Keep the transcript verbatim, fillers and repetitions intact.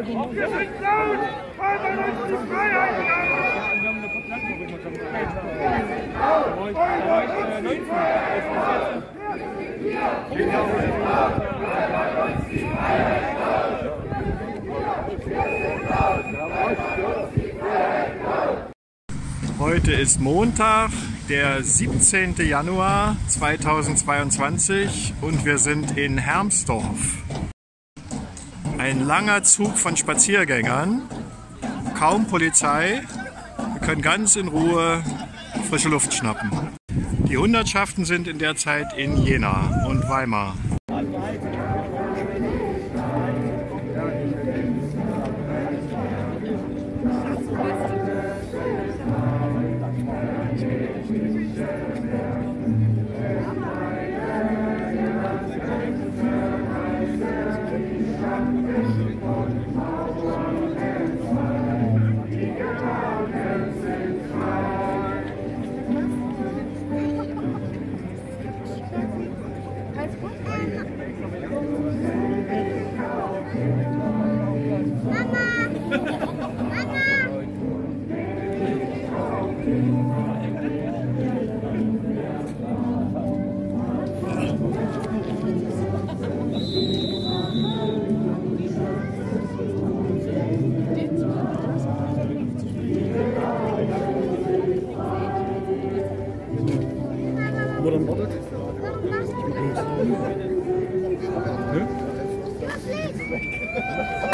Wir sind laut! Fordern uns die Freiheit an! Heute ist Montag, der siebzehnte Januar zweitausendzweiundzwanzig und wir sind in Hermsdorf. Ein langer Zug von Spaziergängern, kaum Polizei, wir können ganz in Ruhe frische Luft schnappen. Die Hundertschaften sind in der Zeit in Jena und Weimar. Dann wartet. Hm?